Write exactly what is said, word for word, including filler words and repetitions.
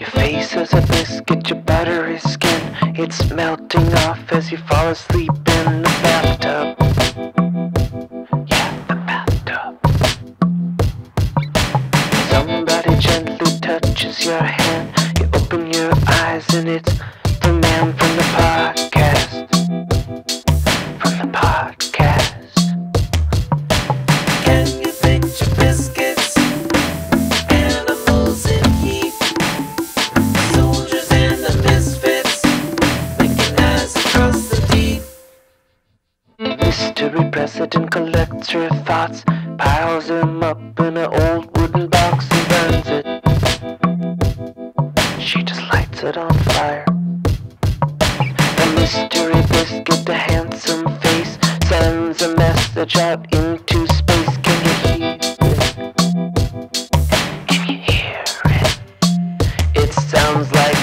Your face is a biscuit, your buttery skin, it's melting off as you fall asleep in the bathtub. Yeah, the bathtub. Somebody gently touches your hand, you open your eyes and it's the man from the podcast. From the podcast. Can you picture biscuits? Animals in heat. Soldiers and the misfits, making eyes across the deep. Mystery president collects her thoughts, piles them up in an old wooden box and burns it. She just lights it on fire. The mystery biscuit, the handsome face, sends a message out into space. Can you hear it? Can you hear it? It sounds like